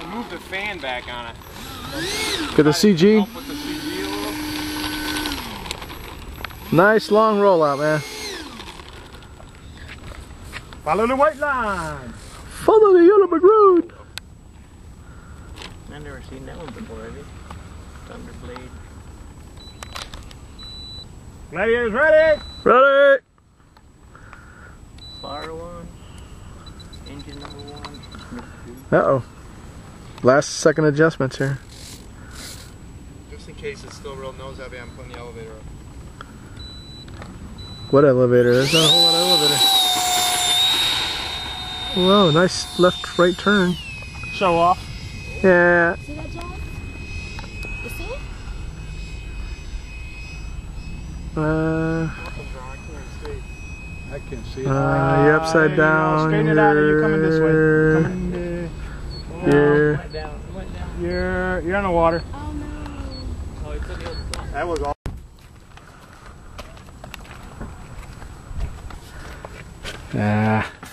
move the fan back on it. Get the CG. Help with the CG a little. Nice long rollout, man. Follow the white line. Follow the yellow brick road. I've never seen that one before, have you? Thunderblade. Gladiators ready? Ready. Fire one. Engine number one. Uh-oh. Last second adjustments here. Just in case it's still real nose heavy, I'm putting the elevator up. What elevator? There's not a whole lot of elevator. Whoa, nice left right turn. Show off. Yeah. See that, John? You see it? I can see it. You're upside down. Straighten it out. You're coming this way. Coming, Here. Went down. Went down. you're on the water. Oh no. Oh, he put the other side. That was all. Ah.